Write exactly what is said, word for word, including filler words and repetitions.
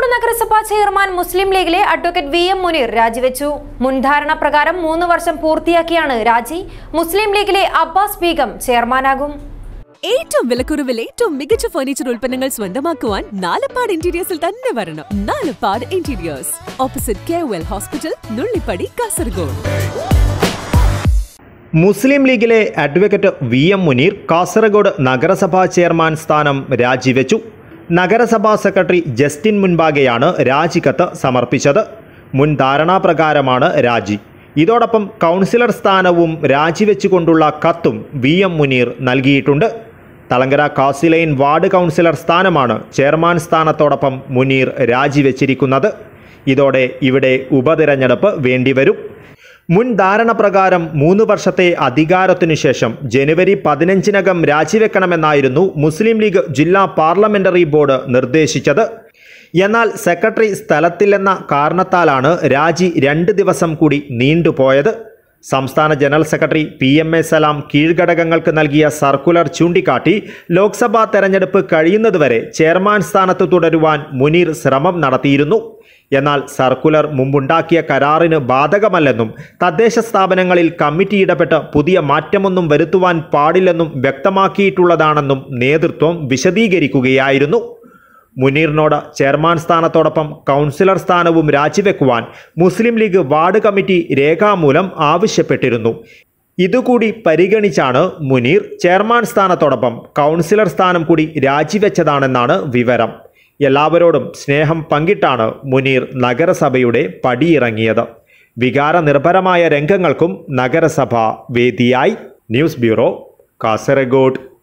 കാസർഗോഡ് നഗരസഭാ ചെയർമാൻ മുസ്ലിം ലീഗിലെ advocate V M Muneer രാജിവെച്ചു. മുൻധാരണ പ്രകാരം മൂന്ന് വർഷം പൂർത്തിയാക്കിയാണ് രാജി. മുസ്ലിം ലീഗിലെ അബ്ബാസ് ബീഗം ചെയർമാനാകും. ഏറ്റവും വിലക്കുറവിൽ ഏറ്റവും മികച്ച ഫർണിച്ചർ ഉൽപ്പന്നങ്ങൾ സ്വന്തമാക്കുവാൻ നാലപ്പാട് ഇന്റീരിയേഴ്സിൽ തന്നെ വരണം. Nalappad interiors, opposite K O L hospital, Nullippady, Kasaragod. Muslim ലീഗിലെ advocate V M Muneer Kasaragod നഗരസഭാ ചെയർമാൻ സ്ഥാനം രാജിവെച്ചു. നഗരസഭാ സെക്രട്ടറി ജസ്റ്റിൻ മുൻപാകെയാണ് രാജിക്കത്ത് സമർപ്പിച്ചത്. മുൻ ധാരണാപ്രകാരമാണ് രാജി. ഇതോടൊപ്പം കൗൺസിലർ സ്ഥാനവും രാജിവെച്ചുകൊണ്ടുള്ള കത്തും വി എം മുനീർ നൽകിയിട്ടുണ്ട്. തളങ്കര കാസിലൈൻ വാർഡ് കൗൺസിലർ സ്ഥാനമാണ് ചെയർമാൻ സ്ഥാനത്തോടൊപ്പം മുനീർ രാജിവെച്ചിരിക്കുന്നത്. ഇതോടെ ഇവിടെ ഉപതിരഞ്ഞെടുപ്പ് വേണ്ടിവരും. മുൻ ധാരണ പ്രകാരം മൂന്ന് വർഷത്തെ അധികാരത്തിനു ശേഷം ജനുവരി പതിനഞ്ചിനകം രാജിവെക്കണമെന്നായിരുന്നു മുസ്ലിം ലീഗ് ജില്ലാ പാർലമെന്ററി ബോർഡ് നിർദ്ദേശിച്ചത്. എന്നാൽ സെക്രട്ടറി സ്ഥലത്തില്ലെന്ന കാരണത്താലാണ് രാജി രണ്ട് ദിവസം കൂടി നീണ്ടുപോയത്. സംസ്ഥാന general secretary P M A Salam കീഴ്ഘടകങ്ങൾക്ക് നൽകിയ സർക്കുലർ ചൂണ്ടിക്കാട്ടി ലോക്സഭാ തെരഞ്ഞെടുപ്പ് കഴിയുന്നതുവരെ ചെയർമാൻ സ്ഥാനത്ത് തുടരുവാൻ മുനീർ ശ്രമം നടത്തിയിരുന്നു. എന്നാൽ സർക്കുലർ മുമ്പുണ്ടാക്കിയ കരാറിന് ബാധകമല്ലെന്നും തദ്ദേശ സ്ഥാപനങ്ങളിൽ കമ്മിറ്റി ഇടപെട്ട് പുതിയ മാറ്റമൊന്നും വരുത്തുവാൻ പാടില്ലെന്നും വ്യക്തമാക്കിയിട്ടുള്ളതാണെന്നും നേതൃത്വം വിശദീകരിക്കുകയായിരുന്നു. മുനീറിനോട് ചെയർമാൻ സ്ഥാനത്തോടൊപ്പം കൗൺസിലർ സ്ഥാനവും രാജിവെക്കുവാൻ മുസ്ലിം ലീഗ് വാർഡ് കമ്മിറ്റി രേഖാമൂലം ആവശ്യപ്പെട്ടിരുന്നു. ഇതുകൂടി പരിഗണിച്ചാണ് മുനീർ ചെയർമാൻ സ്ഥാനത്തോടൊപ്പം കൗൺസിലർ സ്ഥാനം കൂടി രാജിവെച്ചതാണെന്നാണ് വിവരം. എല്ലാവരോടും സ്നേഹം പങ്കിട്ടാണ് മുനീർ നഗരസഭയുടെ പടിയിറങ്ങിയത്. വികാരനിർഭരമായ രംഗങ്ങൾക്കും നഗരസഭ വേദിയായി. News bureau, Kasaragod.